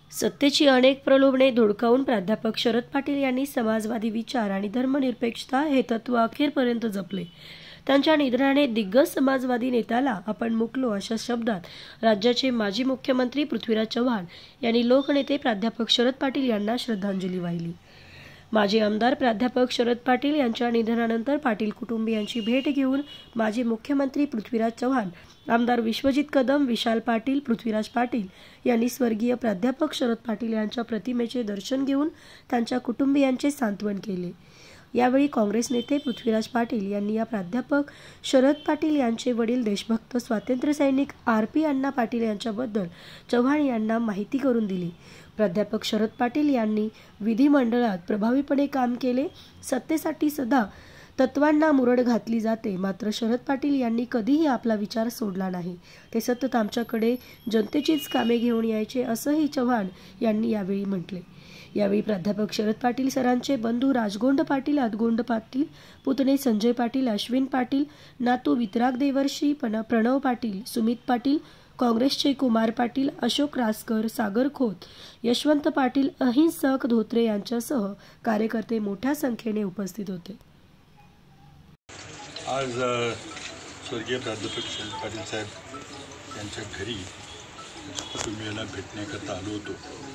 सत्तेची अनेक प्रलोभने धुडकावून प्राध्यापक शरद पाटील यांनी समाजवादी विचार आणि धर्मनिरपेक्षता हे तत्व अखेरपर्यंत जपले. त्यांच्या निधनाने दिग्गज समाजवादी नेत्याला आपण मुकलो अशा शब्दात राज्याचे माजी मुख्यमंत्री पृथ्वीराज चव्हाण यांनी लोकनेते प्राध्यापक शरद पाटील यांना श्रद्धांजली वाहिली. माजी आमदार प्राध्यापक शरद पाटील यांच्या निधनानंतर पाटील कुटुंबियांची भेट घेऊन माजी मुख्यमंत्री पृथ्वीराज चव्हाण, आमदार विश्वजित कदम, विशाल पाटील, पृथ्वीराज पाटील यांनी स्वर्गीय प्राध्यापक शरद पाटील यांच्या प्रतिमेचे दर्शन घेऊन त्यांच्या कुटुंबियांचे सांत्वन केले. यावेळी काँग्रेस नेते पृथ्वीराज पाटील यांनी या प्राध्यापक शरद पाटील यांचे वडील देशभक्त स्वातंत्र्यसैनिक RP अण्णा पाटील यांच्याबद्दल चव्हाण यांना माहिती करून दिली. प्राध्यापक शरद पाटील यांनी विधिमंडळात प्रभावीपणे काम केले. सत्तेसाठी सदा तत्वांना मुरड घातली जाते, मात्र शरद पाटील यांनी कधीही आपला विचार सोडला नाही. ते सतत आमच्याकडे जनतेचीच कामे घेऊन यायचे असंही चव्हाण यांनी यावेळी म्हटले. यावेळी प्राध्यापक शरद पाटील सरांचे बंधू राजगोंड पाटील, आदगोंड पाटील, पुतणे संजय पाटील, अश्विन पाटील, नातू वितराग देवर्षी, प्रणव पाटील, सुमित पाटील, काँग्रेसचे कुमार पाटील, अशोक रासकर, सागर खोत, यशवंत पाटील, अहिंसक धोत्रे यांच्यासह कार्यकर्ते मोठ्या संख्येने उपस्थित होते. आज स्वर्गीय प्राध्यापक शरद पाटील साहेब यांच्या घरी कुटुंबियांना भेटण्याकरता आलो होतो.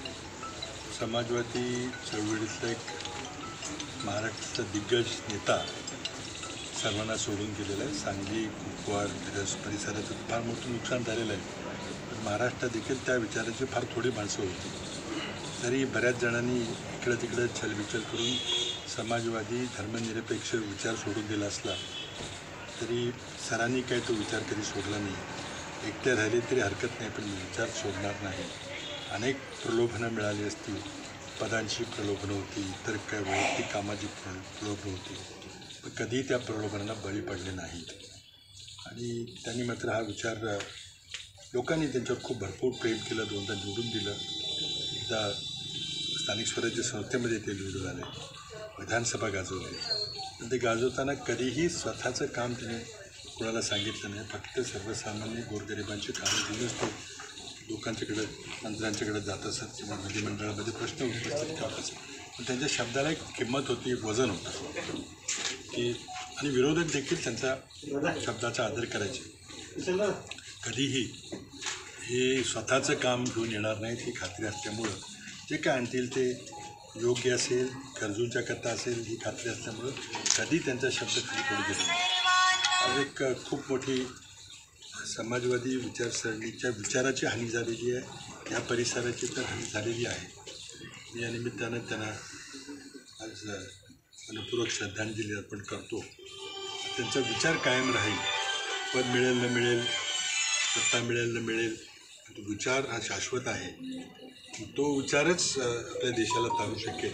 समाजवादी चळवळीतला एक महाराष्ट्राचा दिग्गज नेता सर्वांना सोडून गेलेला आहे. सांगली, कुपवाड परिसराचं फार मोठं नुकसान झालेलं आहे. पण महाराष्ट्रात देखील त्या विचाराची फार थोडी माणसं होती. तरी बऱ्याच जणांनी इकडं तिकडं छलबिचल करून समाजवादी धर्मनिरपेक्ष विचार सोडून दिला असला तरी सरांनी काही तो विचार कधी सोडला नाही. एकट्या राहिले तरी हरकत नाही, पण विचार सोडणार नाही. अनेक प्रलोभनं मिळाली असती, पदांची प्रलोभनं होती, इतर काय वैयक्तिक कामाची प्रलोभनं होती, पण कधीही त्या प्रलोभनांना बळी पडले नाहीत. आणि त्यांनी मात्र हा विचार लोकांनी त्यांच्यावर खूप भरपूर प्रेम केलं, दोनदा निवडून दिलं. एकदा स्थानिक स्वराज्य संस्थेमध्ये ते निवडून आले, विधानसभा गाजवली. पण ते गाजवताना कधीही स्वतःचं काम त्याने कोणाला सांगितलं नाही. फक्त सर्वसामान्य गोरगरिबांची कामं घेऊनच ते लोकांच्याकडं, मंत्र्यांच्याकडे जात असत किंवा विधिमंडळामध्ये प्रश्न उपस्थित करत असत. पण त्यांच्या शब्दाला एक किंमत होती, एक वजन होतं की, आणि विरोधक देखील त्यांचा शब्दाचा आदर करायचे. कधीही हे स्वतःचं काम घेऊन येणार नाहीत ही खात्री असल्यामुळं जे काय आणतील ते योग्य असेल, गरजूंच्या करता असेल ही खात्री असल्यामुळं कधी त्यांचा शब्द खाली पडू दिला नाही. एक खूप मोठी समाजवादी विचारसरणीच्या विचाराची हानी झालेली आहे. या परिसराची तर हानी झालेली आहे. या निमित्तानं त्यांना आज मनपूर्वक श्रद्धांजली अर्पण करतो. त्यांचा विचार कायम राहील. पद मिळेल न मिळेल, सत्ता मिळेल न मिळेल, तो विचार हा शाश्वत आहे. तो विचारच आपल्या देशाला तारू शकेल.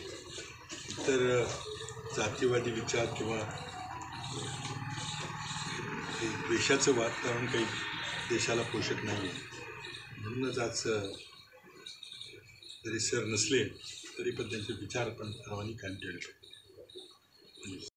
तर जातीवादी विचार किंवा देशाचं वातावरण काही देशाला पोषक नाही आहे. म्हणूनच आज जरी सर नसले तरी पण त्यांचे विचार आपण सर्वांनी कायम ठेवले.